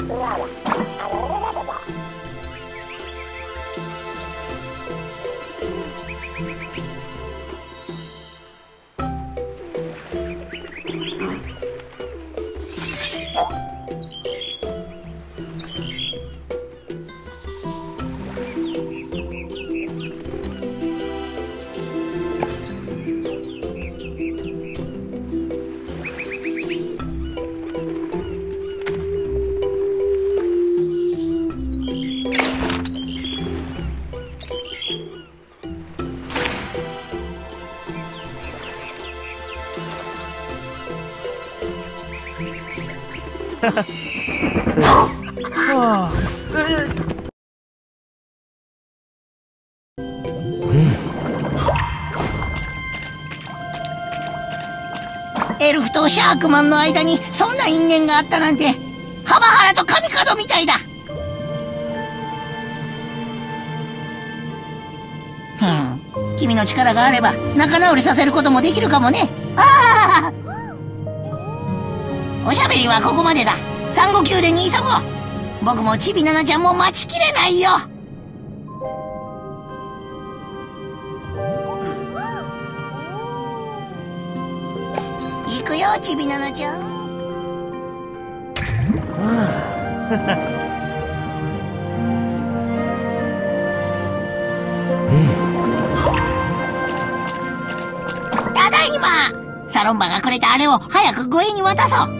エルフとシャークマンの間にそんな因縁があったなんて、ハバハラと神門みたいだ。君の力があれば仲直りさせることもできるかもね。ああ、おしゃべりはここまでだ。産後宮殿に急ごう。僕もちびななちゃんも待ちきれないよ。行くよ、ちびななちゃん。ただいま。サロンバがくれたあれを早く護衛に渡そう。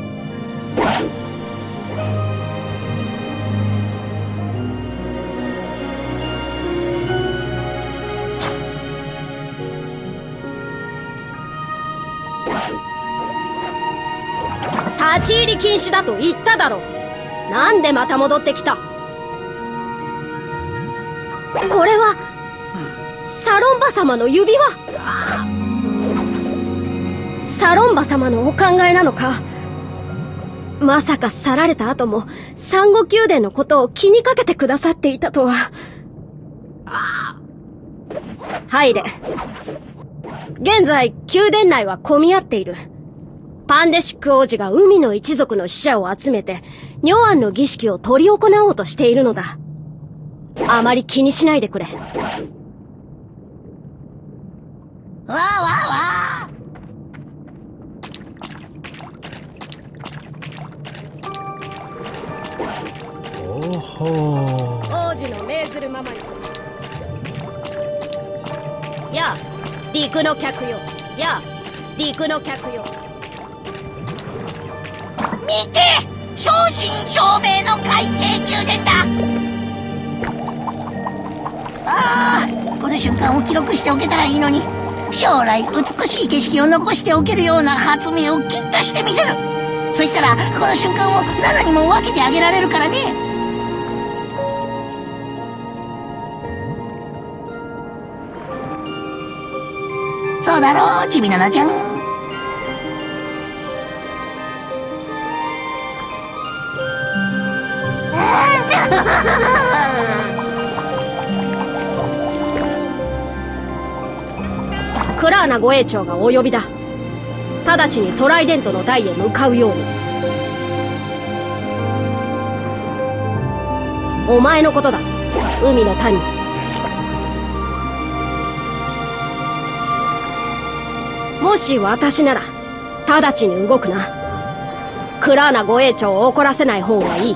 立ち入り禁止だと言っただろ。なんでまた戻ってきた。これはサロンバ様の指輪。サロンバ様のお考えなのか。まさか去られた後も産後宮殿のことを気にかけてくださっていたとは。入れ。現在宮殿内は混み合っている。パンデシック王子が海の一族の使者を集めて、ニョアンの儀式を執り行おうとしているのだ。あまり気にしないでくれ。 わーわーわー。おほー。王子の命ずるままに。やあ、陸の客よ。やあ、陸の客よ。 見て、正真正銘の海底宮殿だ。ああ、この瞬間を記録しておけたらいいのに。将来美しい景色を残しておけるような発明をきっとしてみせる。そしたらこの瞬間を7にも分けてあげられるからね。そうだろう、ちびななちゃん。 クラーナ護衛長がお呼びだ。直ちにトライデントの台へ向かうように。お前のことだ、海の民。もし私なら直ちに動くな。クラーナ護衛長を怒らせない方がいい。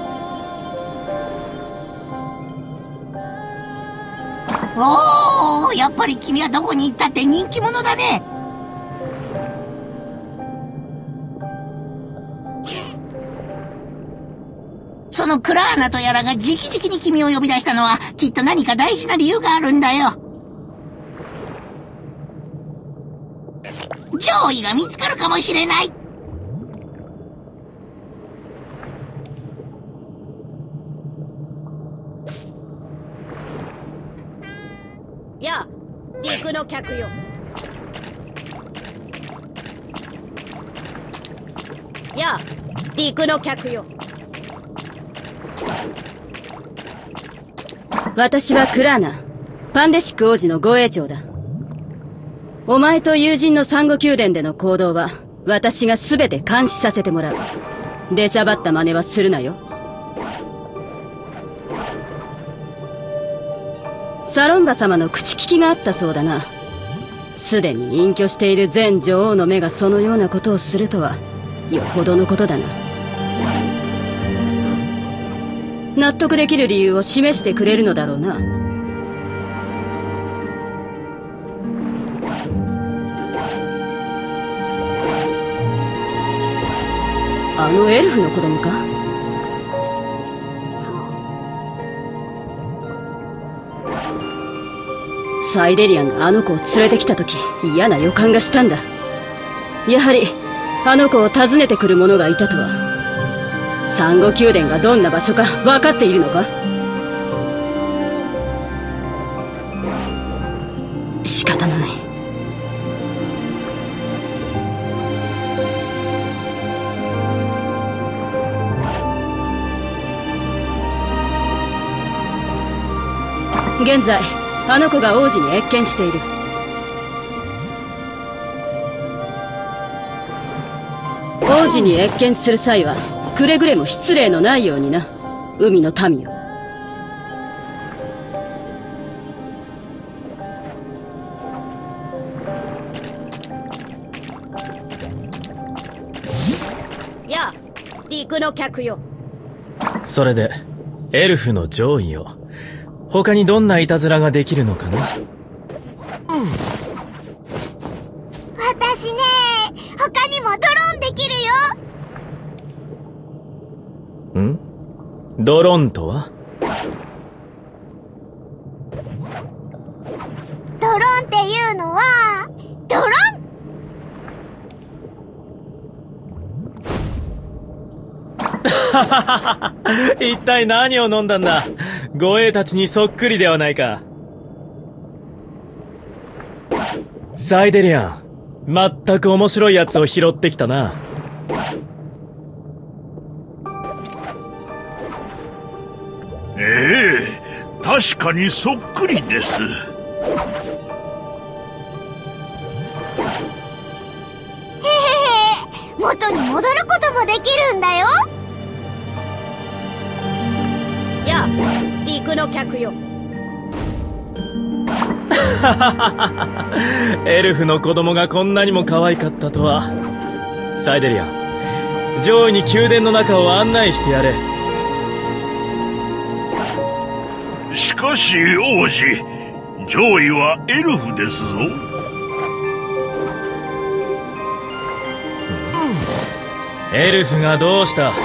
おー、やっぱり君はどこに行ったって人気者だね。そのクラーナとやらが直々に君を呼び出したのはきっと何か大事な理由があるんだよ。上位が見つかるかもしれない。 やあ、陸の客よ。やあ、陸の客よ。 私はクラーナ、パンデシック王子の護衛長だ。お前と友人の産後宮殿での行動は私が全て監視させてもらう。出しゃばった真似はするなよ。 サロンバ様の口利きがあったそうだな。すでに隠居している前女王の目がそのようなことをするとは、よほどのことだな。納得できる理由を示してくれるのだろうな。あのエルフの子供か？サイデリアンがあの子を連れてきた時、嫌な予感がしたんだ。やはりあの子を訪ねてくる者がいたとは。サンゴ宮殿がどんな場所か分かっているのか？仕方ない。現在あの子が王子に謁見している。王子に謁見する際はくれぐれも失礼のないようにな、海の民よ。 やあ、陸の客よ。 それでエルフの上位よ。他にどんないたずらができるのかな？ 私ね、他にもドローンできるよ。 ん？ドローンとは？ ドローンっていうのは、ドロン！ 一体何を飲んだんだ？護衛たちにそっくりではないか。サイデリアン、まったく面白いやつを拾ってきたな。 確かにそっくりです。 へへへ、元に戻ることもできるんだよ。 やあ、陸の客よ。 エルフの子供がこんなにも可愛かったとは。サイデリアン、上位に宮殿の中を案内してやれ。 しかし王子、上位はエルフですぞ。 エルフがどうした？まった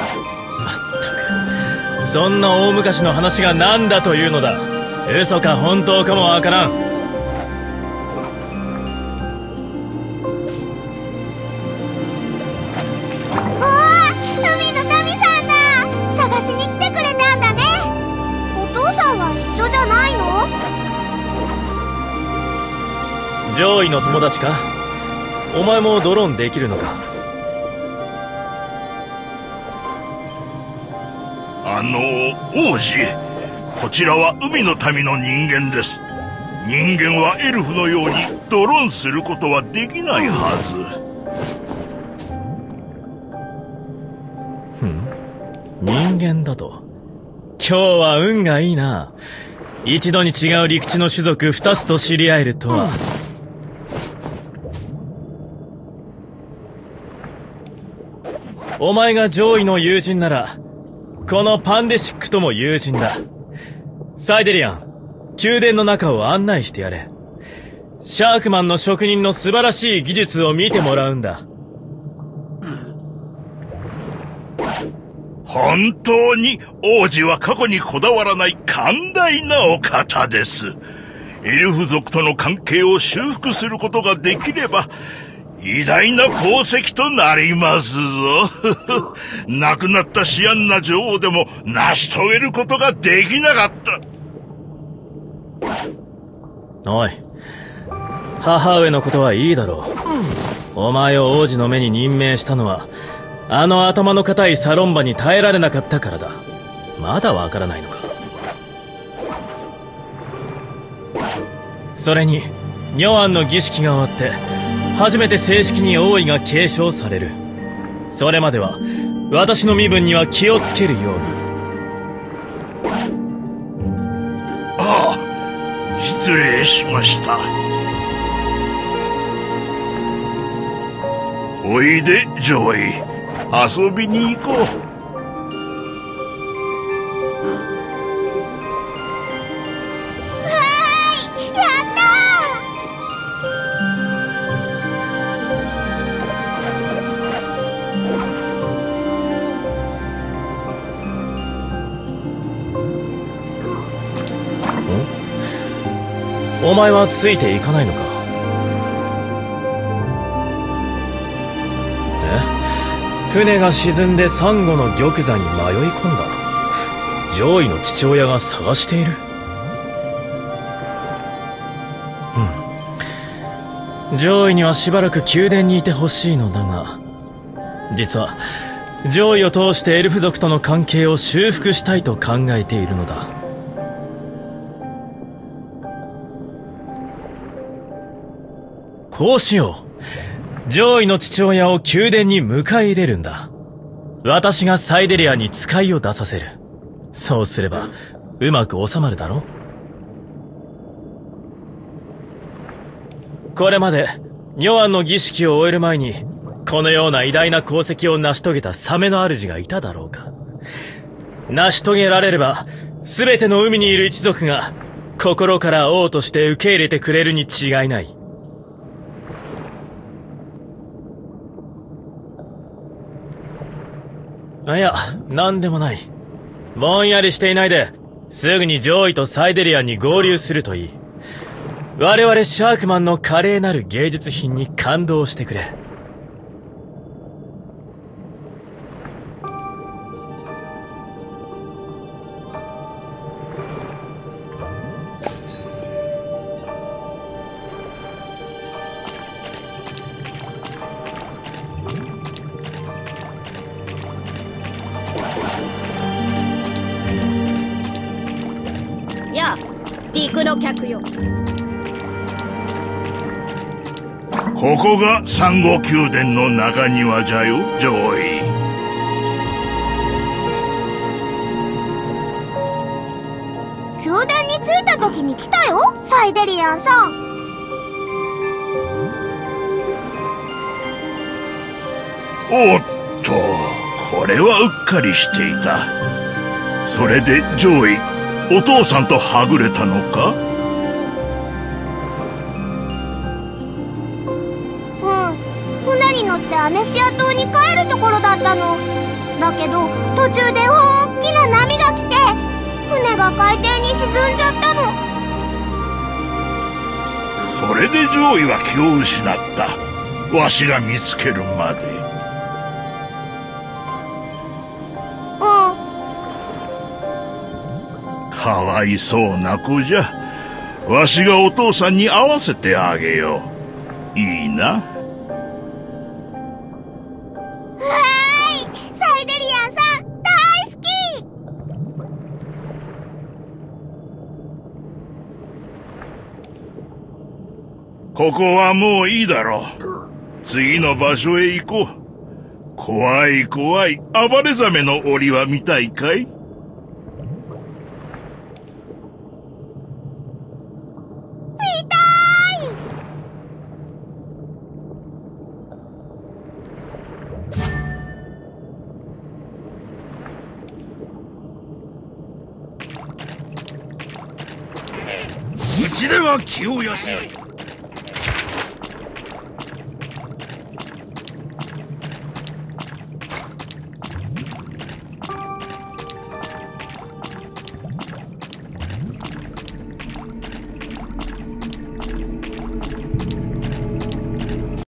く、そんな大昔の話が何だというのだ。嘘か本当かもわからん。 おー、海の民さんだ。探しに来てくれたんだね。お父さんは一緒じゃないの？ 上位の友達か？お前もドローンできるのか？ 王子、こちらは海の民の人間です。人間はエルフのようにドローンすることはできないはず。 人間だと？今日は運がいいな。一度に違う陸地の種族2つと知り合えるとは。お前が上位の友人ならこのパンデシックとも友人だ。サイデリアン、宮殿の中を案内してやれ。シャークマンの職人の素晴らしい技術を見てもらうんだ。 本当に王子は過去にこだわらない寛大なお方です。エルフ族との関係を修復することができれば偉大な功績となりますぞ。亡くなったシアンナ女王でも成し遂げることができなかった。 おい、母上のことはいいだろう。お前を王子の目に任命したのはあの頭の固いサロンバに耐えられなかったからだ。まだわからないのか？それにニョアンの儀式が終わって初めて正式に王位が継承される。それまでは私の身分には気をつけるように。 ああ、 失礼しました。おいで、ジョイ。遊びに行こう。 お前はついていかないのか？船が沈んでサンゴの玉座に迷い込んだ。上位の父親が探している。上位にはしばらく宮殿にいてほしいのだが、実は上位を通してエルフ族との関係を修復したいと考えているのだ。こうしよう。上位の父親を宮殿に迎え入れるんだ。私がサイデリアに使いを出させる。そうすればうまく収まるだろう。これまでニョアンの儀式を終える前にこのような偉大な功績を成し遂げたサメの主がいただろうか。成し遂げられれば全ての海にいる一族が心から王として受け入れてくれるに違いない。いや、なんでもない。ぼんやりしていないで、すぐに上位とサイデリアンに合流するといい。我々シャークマンの華麗なる芸術品に感動してくれ。 陸の客よ。 ここがサンゴ宮殿の中庭じゃよ、ジョイ。 宮殿に着いた時に来たよ、サイデリアンさん。 おっと、これはうっかりしていた。それでジョイ、お父さんとはぐれたのか？ 船に乗ってアメシア島に帰るところだったの。だけど途中で大きな波が来て船が海底に沈んじゃったの。 それでジョイは気を失った。わしが見つけるまで。かわいそうな子じゃ。わしがお父さんに会わせてあげよう。いいな。 サイデリアンさん大好き。 ここはもういいだろう。次の場所へ行こう。怖い怖い暴れザメの檻は見たいかい？ うちでは気を養い、